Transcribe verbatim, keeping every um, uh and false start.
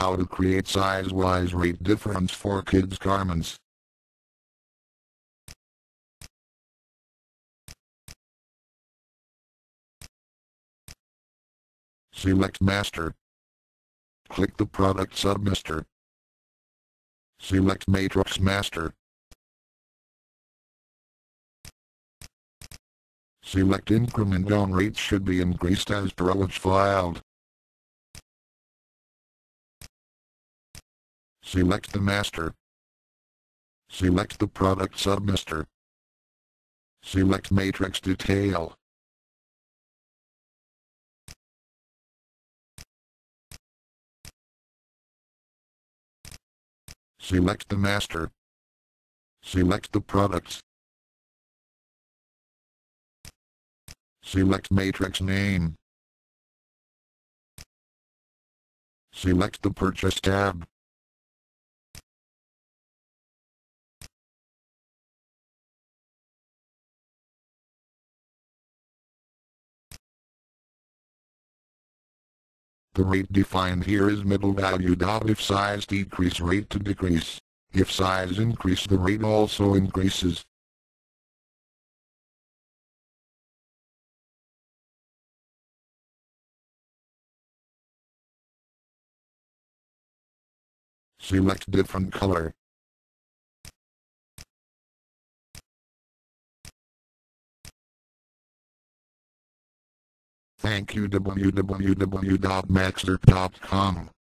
How to create size-wise rate difference for kids' garments. Select Master. Click the product submaster. Select Matrix Master. Select Increment on Rate should be increased as per image filed. Select the master. Select the product submaster. Select Matrix Detail. Select the master. Select the products. Select Matrix Name. Select the Purchase tab. The rate defined here is middle value. If size decrease, rate to decrease. If size increase, the rate also increases. Select different color. Thank you. w w w dot maxxerp dot com